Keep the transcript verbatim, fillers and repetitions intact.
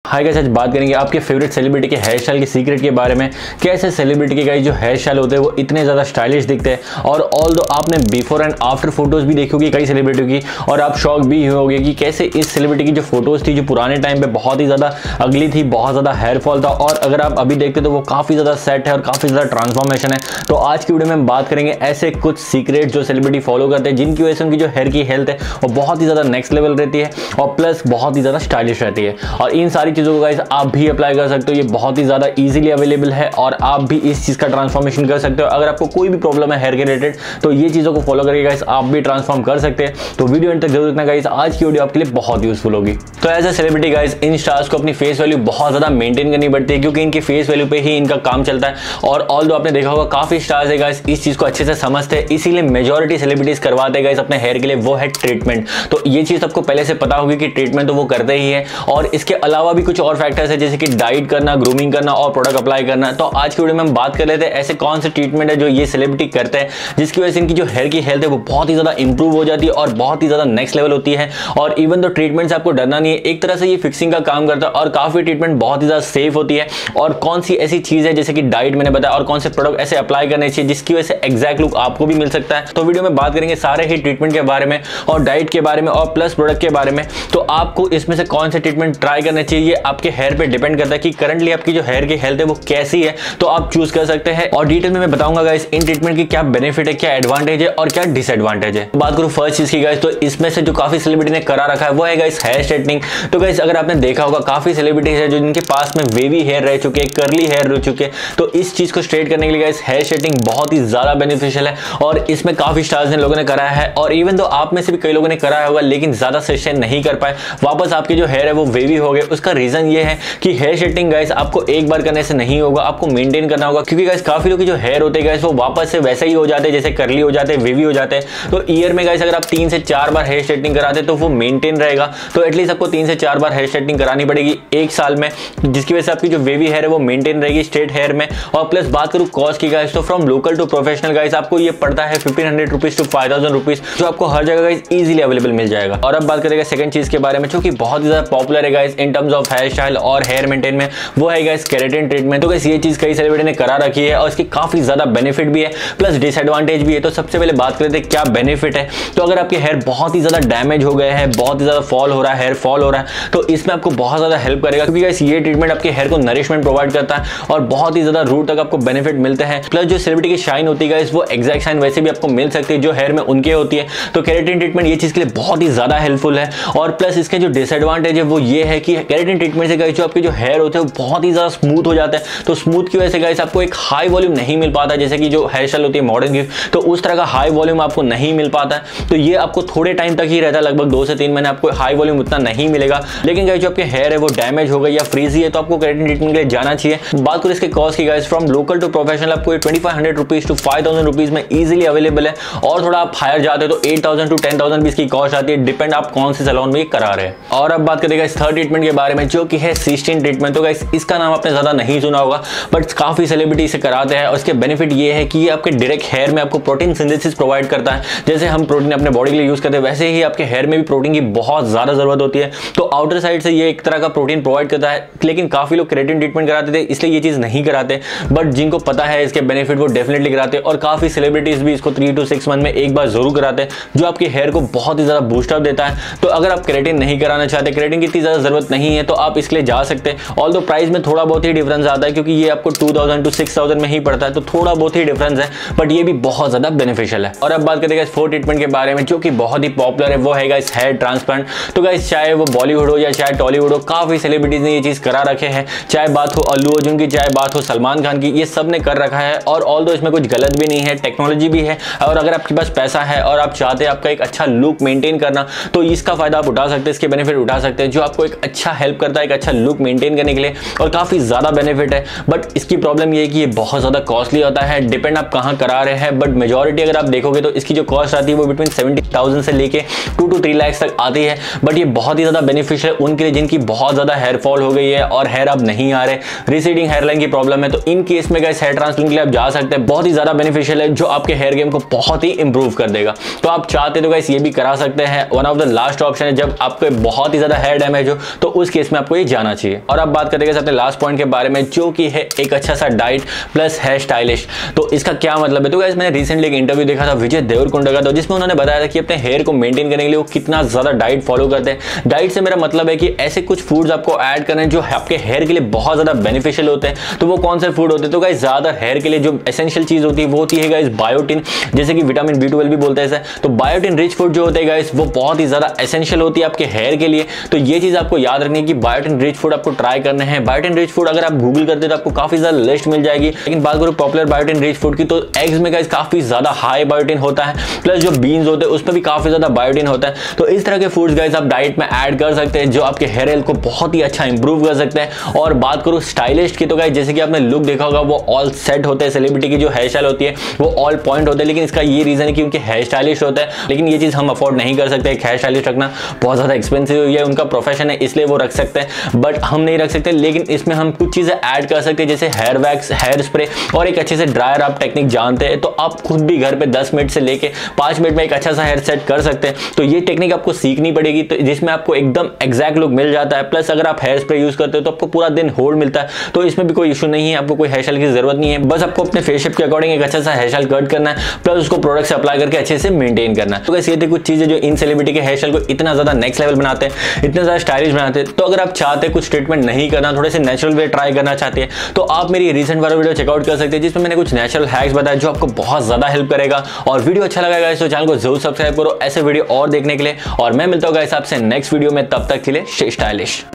Hi guys, आज बात करेंगे आपके फेवरेट सेलिब्रिटी के हेयर स्टाइल के सीक्रेट के बारे में। कैसे सेलिब्रिटी के गाइस जो हेयर स्टाइल होते हैं वो इतने ज़्यादा स्टाइलिश दिखते हैं, और ऑल दो आपने बिफोर एंड आफ्टर फोटोज़ भी देखी होगी कई सेलिब्रिटी की, और आप शॉक भी होगे कि कैसे इस सेलिब्रिटी की जो फोटोज़ थी जो पुराने टाइम पे बहुत ही ज़्यादा अगली थी, बहुत ज़्यादा हेयर फॉल था, और अगर आप अभी देखते तो वो काफ़ी ज़्यादा सेट है और काफ़ी ज़्यादा ट्रांसफॉर्मेशन है। तो आज की वीडियो में हम बात करेंगे ऐसे कुछ सीक्रेट जो सेलिब्रिटी फॉलो करते हैं, जिनकी वजह से उनकी जो हेयर की हेल्थ है वो बहुत ही ज़्यादा नेक्स्ट लेवल रहती है और प्लस बहुत ही ज़्यादा स्टाइलिश रहती है। और इन सारी चीज़ों को गाइस आप भी अप्लाई कर सकते हो, ये बहुत ही ज़्यादा इजीली अवेलेबल है और आप भी इस चीज़ का ट्रांसफॉर्मेशन कर सकते हो। अगर आपको कोई भी प्रॉब्लम है हेयर के रिलेटेड तो ये चीज़ों को फॉलो करके गाइस आप भी ट्रांसफॉर्म कर सकते हैं। तो वीडियो एंड तक जरूर देखना गाइस, आज की वीडियो आपके लिए बहुत यूजफुल होगी। तो एज ए सेलिब्रिटी गाइस इन स्टार्स को अपनी फेस वैल्यू बहुत ज़्यादा मेंटेन करनी पड़ती है, क्योंकि इनकी फेस वैल्यू पे ही इनका काम चलता है। और ऑल दो आपने देखा होगा काफ़ी स्टार्स है गाइस इस चीज़ को अच्छे से समझते हैं, इसीलिए मेजॉरिटी सेलिब्रिटीज करवाते हैं गाइस अपने हेयर के लिए, वो है ट्रीटमेंट। तो ये चीज़ आपको पहले से पता होगी कि ट्रीटमेंट तो वो करते ही है, और इसके अलावा भी कुछ और फैक्टर्स है जैसे कि डाइट करना, ग्रूमिंग करना और प्रोडक्ट अप्लाई करना। तो आज की वीडियो में हम बात कर लेते हैं ऐसे कौन से ट्रीटमेंट है जो ये सेलिब्रिटी करते हैं, जिसकी वजह से इनकी जो हेयर की हेल्थ है वो बहुत ही ज़्यादा इंप्रूव हो जाती है और बहुत ही ज़्यादा नेक्स्ट लेवल होती है। और इवन तो ट्रीटमेंट से आपको डरना नहीं है, एक तरह से ये फिक्सिंग का काम करता है और काफ़ी ट्रीटमेंट बहुत ही ज़्यादा सेफ होती है। और कौन सी ऐसी चीज़ है जैसे कि डाइट मैंने बताया, और कौन से प्रोडक्ट ऐसे अप्लाई करने चाहिए जिसकी वजह से एग्जैक्ट लुक आपको भी मिल सकता है। तो वीडियो में बात करेंगे सारे ही ट्रीटमेंट के बारे में और डाइट के बारे में और प्लस प्रोडक्ट के बारे में। तो आपको इसमें से कौन से ट्रीटमेंट ट्राई करने चाहिए आपके हेयर पे डिपेंड करता है कि करंटली आपकी जो हेयर की हेल्थ है वो कैसी है, तो आप चूज कर सकते हैं। और डिटेल में मैं बताऊंगा गाइस इन ट्रीटमेंट की क्या बेनिफिट है, क्या एडवांटेज है और क्या डिसएडवांटेज है। बात करूं फर्स्ट चीज की गाइस, तो इसमें से जो काफी सेलिब्रिटी ने करा रखा है वो है गाइस हेयर स्ट्रेटनिंग। तो गाइस अगर आपने देखा होगा काफी सेलिब्रिटीज है जो जिनके पास में वेवी हेयर रह चुके हैं, कर्ली हेयर रह चुके हैं, तो इस चीज को स्ट्रेट करने के लिए गाइस हेयर स्ट्रेटनिंग बहुत ही ज्यादा बेनिफिशियल है। और इसमें काफी स्टार्स ने लोगों ने कराया है, और इवन तो आप में से भी कई लोगों ने कराया होगा लेकिन ज्यादा सेशन नहीं कर पाए, वापस आपके जो हेयर है वो वेवी हो गए। उसका रीजन ये है कि हेयर स्ट्रेटनिंग गाइस आपको एक बार करने से नहीं होगा, आपको मेंटेन करना होगा, क्योंकि गाइस काफी लोग की जो हेयर होते हैं गाइस वो वापस से वैसे ही हो जाते हैं जैसे कर्ली हो जाते हैं, वेवी हो जाते हैं। तो ईयर में गाइस अगर आप तीन से चार बार हेयर स्ट्रेटनिंग कराते तो वो मेंटेन रहेगा। तो एटलीस्ट आपको तीन से चार बार हेयर स्ट्रेटनिंग करानी पड़ेगी एक साल में, जिसकी वजह से आपकी जो वेवी हेयर है वो मेंटेन रहेगी स्ट्रेट हेयर में। और प्लस बात करूं कॉस्ट की गाइस, तो from local to professional guys आपको ये पड़ता है fifteen hundred rupees to five thousand rupees, जो आपको हर जगह गाइस इजीली अवेलेबल मिल जाएगा। और अब बात करेंगे सेकंड चीज के बारे में जो कि बहुत ही ज्यादा पॉपुलर है guys in terms of hairstyle और हेयर मेंटेन में, वो है गाइस केराटिन ट्रीटमेंट। तो गाइस ये चीज कई सेलिब्रिटी ने करा रखी है और इसकी काफी ज्यादा बेनिफिट भी है प्लस डिसएडवांटेज भी है। तो सबसे पहले बात करते हैं क्या बेनिफिट है। तो अगर आपके हेयर बहुत ही ज्यादा डैमेज हो गए हैं, बहुत ही ज्यादा फॉल हो रहा है, हेयर फॉल हो रहा है, तो इसमें आपको बहुत ज्यादा हेल्प करेगा, क्योंकि गाइस ये ट्रीटमेंट आपके हेयर को नरिशमेंट प्रोवाइड करता है और बहुत ही ज्यादा रूट तक आपको बेनिफिट मिलते हैं। प्लस जो सेलिब्रिटी की शाइन होती है गाइस वो एग्जैक्ट शाइन वैसे भी आपको मिल सकती है जो हेयर में उनके होती है। तो केराटिन ट्रीटमेंट ये चीज के लिए बहुत ही ज्यादा हेल्पफुल है। और प्लस इसके जो डिसएडवांटेज है वो ये है कि केराटिन ट्रीटमेंट से गाइस जो आपके जो हेयर होते हैं वो बहुत ही ज्यादा स्मूथ हो जाता है। तो स्मूथ की वजह से गाइस आपको एक हाई वॉल्यूम नहीं मिल पाता, जैसे कि जो हेयर स्टाइल होती है मॉडर्न की, तो उस तरह का हाई वॉल्यूम आपको नहीं मिल पाता है। तो ये आपको थोड़े टाइम तक ही रहता है, लगभग दो से तीन महीने आपको हाई वॉल्यूम उतना नहीं मिलेगा। लेकिन गाइस जो आपके हेयर है वो डैमेज हो गई या फ्रीजी है तो आपको केराटिन ट्रीटमेंट के लिए जाना चाहिए। बात करें इसके कॉस्ट की guys, from local to professional आपको twenty five hundred rupees to five thousand rupees में इजीली अवेलेबल है, और थोड़ा आप हायर जाते हो तो eight thousand to ten thousand भी इसकी कॉस्ट आती है, डिपेंड आप कौन से सैलून में करा रहे हैं। और अब बात करेंगे थर्ड ट्रीटमेंट के बारे में जो कि है सिस्टीन ट्रीटमेंट। तो गाइस इसका नाम आपने ज्यादा नहीं सुना होगा बट काफी सेलिब्रिटी इसे कराते हैं, और इसके बेनिफिट ये है कि ये आपके डायरेक्ट हेयर में आपको प्रोटीन सिंथेसिस प्रोवाइड करता है। जैसे हम प्रोटीन अपने बॉडी के लिए यूज करते हैं वैसे ही आपके हेयर में भी प्रोटीन की बहुत ज्यादा जरूरत होती है। तो आउटर साइड से ये एक तरह का प्रोटीन प्रोवाइड करता है, लेकिन काफी लोग केराटिन ट्रीटमेंट कराते थे इसलिए ये चीज नहीं कराते, बट जिनको पता है इसके बेनिफिट वो डेफिनेटली कराते हैं। और काफी सेलिब्रिटीज भी इसको थ्री टू सिक्स मंथ में एक बार जरूर कराते हैं, जो आपके हेयर को बहुत ही ज्यादा बूस्टअप देता है। तो अगर आप केराटिन नहीं कराना चाहते, केराटिन की इतनी ज्यादा जरूरत नहीं है, तो आप इसके लिए जा सकते हैं। ऑल दो प्राइस में थोड़ा बहुत ही डिफरेंस आता है, क्योंकि ये आपको two thousand to six thousand में ही पड़ता है, तो थोड़ा बहुत ही डिफरेंस है, बट ये भी बहुत ज्यादा बेनिफिशियल है। और अब बात करते हैं फोर्थ ट्रीटमेंट के बारे में जो कि बहुत ही पॉपुलर है, वो है गाइस हेयर ट्रांसप्लांट। तो गाइस चाहे वो बॉलीवुड हो या चाहे टॉलीवुड हो, काफी सेलिब्रिटीज ने ये चीज करा रखे हैं, चाहे बात हो अल्लू अर्जुन की, चाहे बात हो सलमान खान की, ये सब ने कर रखा है। और ऑल दो इसमें कुछ गलत भी नहीं है, टेक्नोलॉजी भी है, और अगर आपके पास पैसा है और आप चाहते हैं आपका एक अच्छा लुक मेंटेन करना, तो इसका फायदा आप उठा सकते हैं, इसके बेनिफिट उठा सकते हैं, जो आपको एक अच्छा हेल्प करता है एक अच्छा लुक मेंटेन करने के लिए, और काफी ज्यादा बेनिफिट है। बट इसकी प्रॉब्लम ये है कि ये बहुत ज्यादा कॉस्टली होता है, डिपेंड आप कहाँ करा रहे हैं। बट मेजॉरिटी अगर आप देखोगे तो इसकी जो कॉस्ट आती है वो बिटवीन सेवेंटी थाउजेंड से लेके टू टू थ्री लाख तक आती है। बट ये बहुत ही ज्यादा बेनिफिशियल उनके लिए जिनकी बहुत ज्यादा हेयर फॉल हो गई है और हेयर अब नहीं आ रहे, रिसीडिंग हेयरलाइन की प्रॉब्लम है, तो इन केस में गाइस हेयर ट्रांसप्लांट के लिए आप जा सकते हैं। बहुत ही ज्यादा बेनिफिशियल है, जो आपके हेयर गेम को बहुत ही इंप्रूव कर देगा। तो आप चाहते तो गाइस ये भी करा सकते हैं। One of the last option है, जब आपको बहुत ही ज्यादा हेयर डैमेज हो तो उस केस में में आपको ये जाना चाहिए। और अब बात करेंगे अपने लास्ट पॉइंट के बारे में, जो कि है एक अच्छा सा डाइट प्लस हेयर स्टाइलिश। तो इसका क्या मतलब है? तो गाइस मैंने रिसेंटली एक इंटरव्यू देखा था विजय देवरकोंडा का, तो जिसमें उन्होंने बताया था कि अपने हेयर को मेंटेन करने के लिए वो कितना ज्यादा डाइट फॉलो करते हैं। डाइट से मेरा मतलब है कि ऐसे कुछ फूड्स आपको ऐड करने जो आपके हेयर के लिए बहुत ज्यादा बेनिफिशियल होते हैं। तो वो कौन से फूड होते हैं? तो गाइस ज्यादा हेयर के लिए जो एसेंशियल चीज होती है वो होती है गाइस बायोटिन, जैसे कि विटामिन बी ट्वेल्व भी बोलते हैं। तो बायोटिन रिच फूड जो होते हैं गाइस वो बहुत ही ज्यादा एसेंशियल होती है आपके हेयर के लिए। तो ये चीज आपको याद रखनी है कि बायोटिन रिच फूड आपको ट्राई करने हैं। बायोटिन रिच फूड अगर आप गूगल करते तो आपको काफी ज्यादा लिस्ट मिल जाएगी। लेकिन बात करो पॉपुलर बायोटिन रिच फूड की, तो एग्स में गाइस काफी ज्यादा हाई बायोटिन होता है, प्लस जो बीन्स होते हैं उसमें भी काफी ज्यादा बायोटिन होता है। तो इस तरह के फूड्स गाइस आप डाइट में ऐड कर सकते हैं, जो आपके हेयर हेल्थ को बहुत ही अच्छा इंप्रूव कर सकते हैं। और बात करूं स्टाइलिस्ट की, तो गाइस जैसे कि आपने लुक देखा होगा वो ऑल सेट होते हैं। सेलिब्रिटी की जो हेयर स्टाइल होती है वो ऑल पॉइंट होते हैं, लेकिन इसका ये रीजन है कि उनके हेयर स्टाइलिस्ट होता है। लेकिन ये चीज हम अफोर्ड नहीं कर सकते, एक हेयर स्टाइलिस्ट रखना बहुत ज्यादा एक्सपेंसिव है, उनका प्रोफेशन है इसलिए वो रख सकते हैं, बट हम नहीं रख सकते। लेकिन इसमें हम कुछ चीजें ऐड कर सकते हैं, जैसे हेयर वैक्स, हेयर स्प्रे और एक अच्छे से ड्रायर आप टेक्निक जानते हैं, तो आप खुद भी घर पे दस मिनट से लेके पांच मिनट में एक अच्छा सा हेयर सेट कर सकते हैं। तो ये टेक्निक आपको सीखनी पड़ेगी, तो जिसमें आपको एकदम एग्जैक्ट लुक मिल जाता है। प्लस अगर आप हेयर स्प्रे यूज करते हो तो आपको पूरा दिन होल्ड मिलता है, तो इसमें भी कोई इशू नहीं है, आपको कोई हेयर स्टाइल की जरूरत नहीं है। बस आपको अपने फेस शेप के अकॉर्डिंग एक अच्छा सा हेयर स्टाइल कट करना है, प्लस उसको प्रोडक्ट से अप्लाई करके अच्छे से मेंटेन करना है। तो गाइस ये थे कुछ चीजें जो इन सेलिब्रिटी के हेयर स्टाइल को इतना ज्यादा नेक्स्ट लेवल बनाते हैं, इतना ज्यादा स्टाइलिश बनाते हैं। तो अगर आप चाहते हैं कुछ ट्रीटमेंट नहीं करना, थोड़े से नेचुरल वे ट्राई करना चाहते हैं, तो आप मेरी रिसेंट वाला वीडियो चेकआउट कर सकते हैं, जिसमें मैंने कुछ नेचुरल हैक्स बताया जो आपको बहुत ज्यादा हेल्प करेगा। और वीडियो अच्छा लगा गाइस तो चैनल को जरूर सब्सक्राइब करो ऐसे वीडियो और देखने के लिए। और मैं मिलता हूं गाइस आपसे नेक्स्ट वीडियो में, तब तक के लिए स्टे स्टाइलिश।